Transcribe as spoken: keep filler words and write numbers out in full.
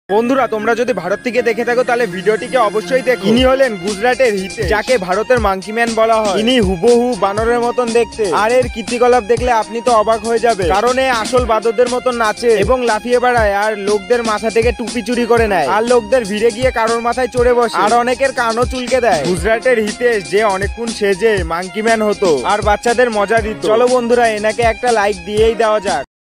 বন্ধুরা তোমরা যদি ভারত থেকে দেখে থাকো তাহলে ভিডিওটিকে অবশ্যই দেখো। ইনি হলেন গুজরাটের হিতে, যাকে ভারতের মাঙ্কি ম্যান বলা হয়। ইনি হুবহু বানরের মতন দেখতে, আর এর কীর্তিকলাপ দেখলে আপনি তো অবাক হয়ে যাবে, কারণ এ আসল বাদরদের মতন নাচে এবং লাফিয়ে বেড়ায়, আর লোকদের মাথা থেকে টুপি চুরি করে নেয়, আর লোকদের ভিড়ে গিয়ে কারোর মাথায় চড়ে বসে, আর অনেকের কানও চুলকে দেয়। গুজরাটের হিতেশ যে অনেকক্ষণ সেজে মাঙ্কি ম্যান হতো আর বাচ্চাদের মজা দিত। চলো বন্ধুরা এনাকে একটা লাইক দিয়েই দেওয়া যাক।